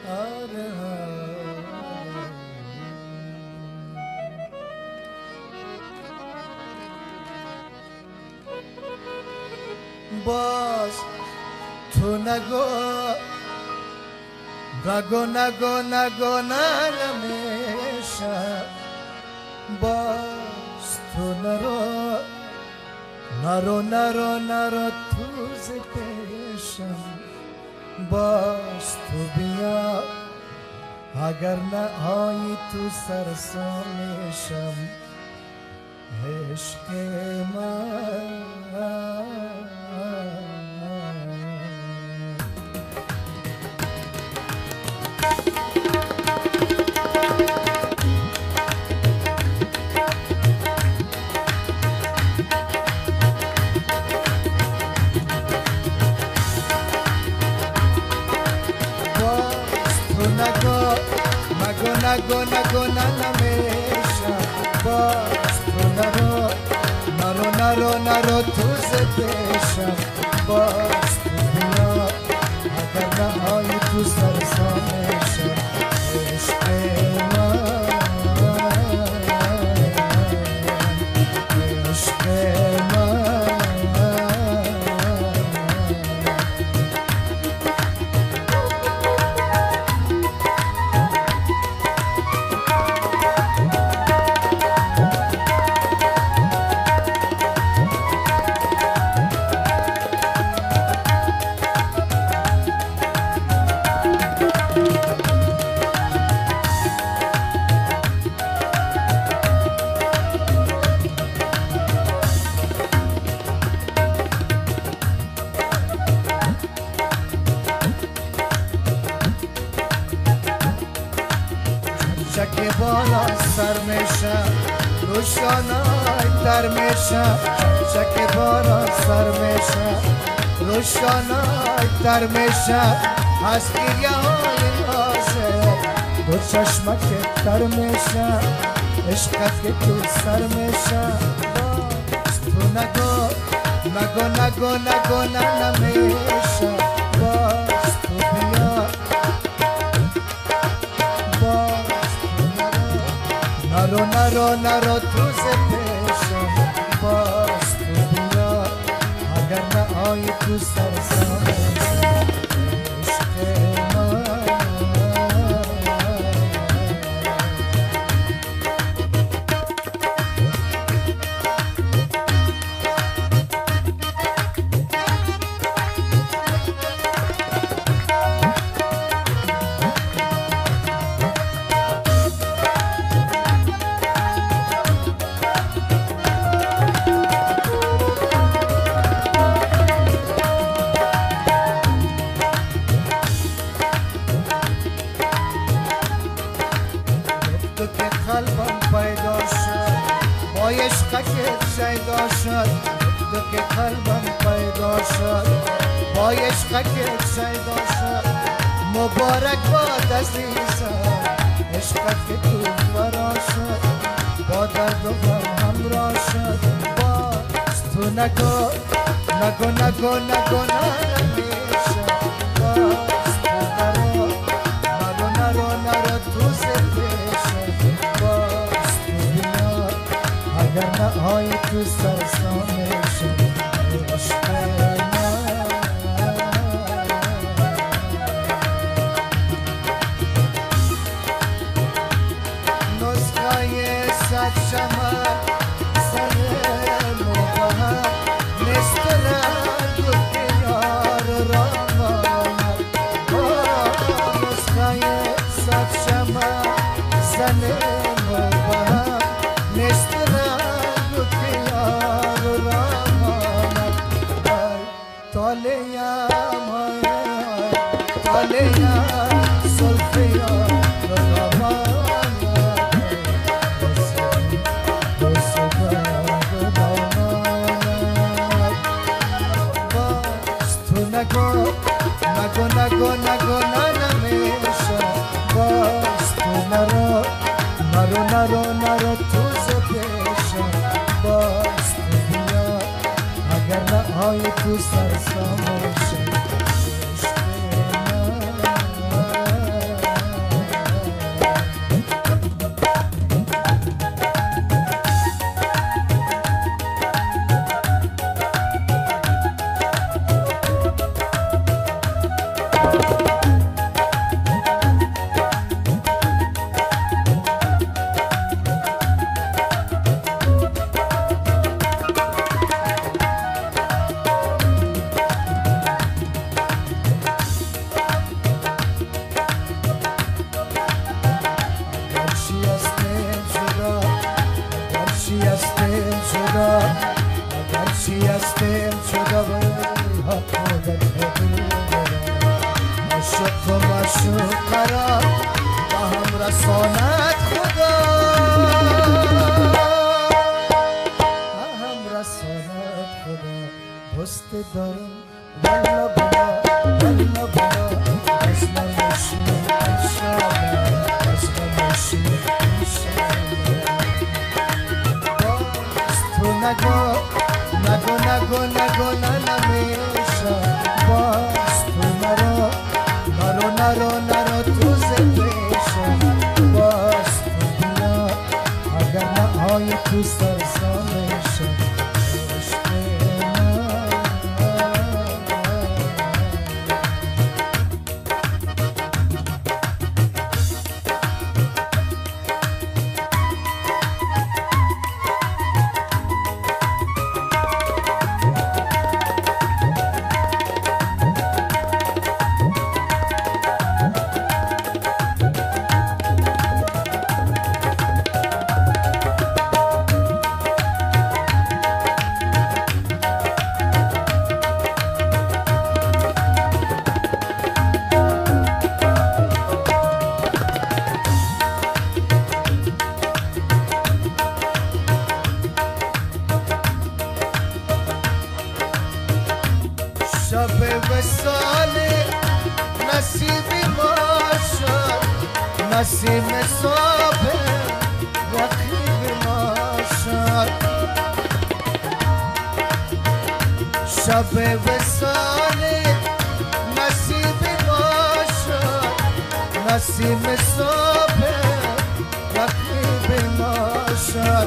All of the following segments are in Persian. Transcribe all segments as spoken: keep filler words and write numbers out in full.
آره باز تو نگو نگو نگو نگو نمیشه باز تو نرو نرو نرو نرو تو زدشم باز تو بیا اگر نه آیی تو سرسامشم عشق من نگو نگو ننمیشم باز تو نرو نرو نرو نرو تو زدشم باز تو بیا اگر نهایی تو سرسامشم عشق من عشق من چک بالا سر میشم روشانای در میشم چک بالا سر میشم روشانای در میشم از گریه های نازه دو چشمک در میشم عشقت که تو سر میشم باز تو نگو نگو نگو نگو ننمیشم باز تو بیا نرو نرو نرو تو زدشم باز تو بیا اگر نه آیی تو سرسامشم عشق من قلبم پیدا شد با عشقت شیدا شد تو که قلبم پیدا شد با عشقت شیدا شد مبارک باد عزیزم عشقت که تو فرا شد با درد و غم همراه شد باز تو نگو نگو نگو نگو ننمیشم باز تو نرو نرو نرو نرو تو زدشم اگر نه آیی تو سرسامشم عشق من نسخه صد شمع سر مبهم نسترد و دیار را ماند نسخه صد شمع سر مبهم نسترد طالیا طالیا سلفیا رضوانا بس تو نگو نگو نگو نگو ننمیشم باز تو نرو نرو نرو نرو تو زدشم باز تو بیا اگر نه آیی تو سرسامشم عشق من قرار با هم رساند خدا با هم رساند خدا دوست دارم والله بلا والله بلا اصلا نشی انشالله اصلا نشی انشالله باز تو نگو نگو نگو نگو ننمیشه باز تو نرو نرو نرو نرو تو زندشه باز تو بیا اگر نهای تو سرسانشه شب وصال نصیب ما شد نسیم صبح رقیب ما شد شب وصال نصیب ما شد نسیم صبح رقیب ما شد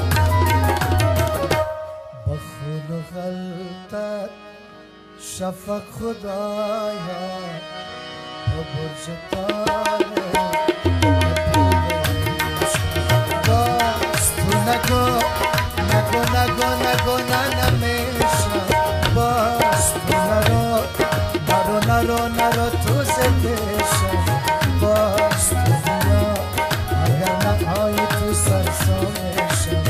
با خون و غلطت شفق خدایا تو برج تاره باز تو نگو نگو نگو نگو ننمیشه باز تو نرو نرو نرو نرو تو زندشه باز تو بیا اگر نهای تو سرسانشه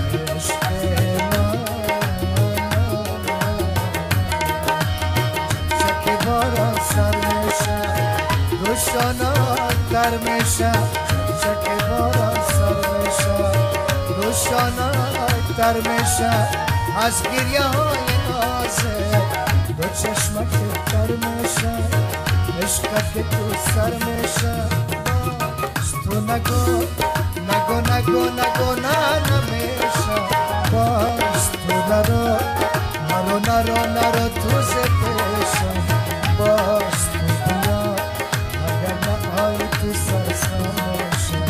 روشانات در میشه شکل باران سر میشه روشانات در میشه از گریه های نازه دو چشمک در میشه عشقت که تو سر میشه باز تو نگو نگو نگو نگو نه نمیشه باز تو نرو نرو نرو نرو تو زدشه باز تو سرسانشه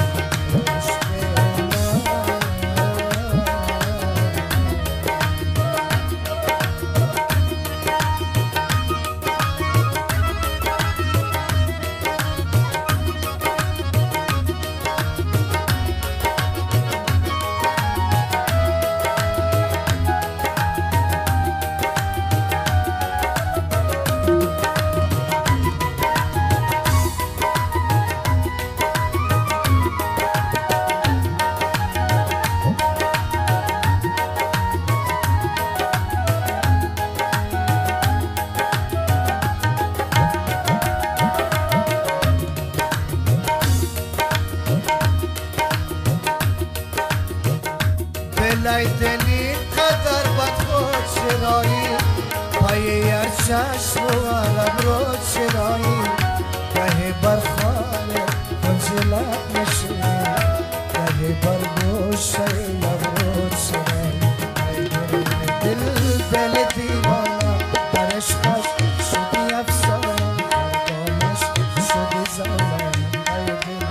دلای دلی قدر بد خود شرایی پای هر چشم و عرب رو چرایی گهی بر خاله منزلت نشی گهی بر گوشه لب رو چرایی دل دل دیوانا در عشقش شدی افسانه دامش شدی زمان ای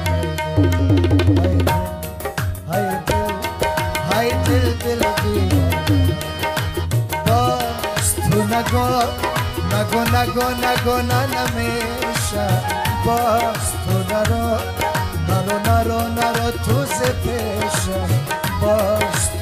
دل ای دل دل دیوانه باز تو نگو نگو نگو نگو ننمیشه باز تو نرو نرو نرو نرو تو زپیشه باز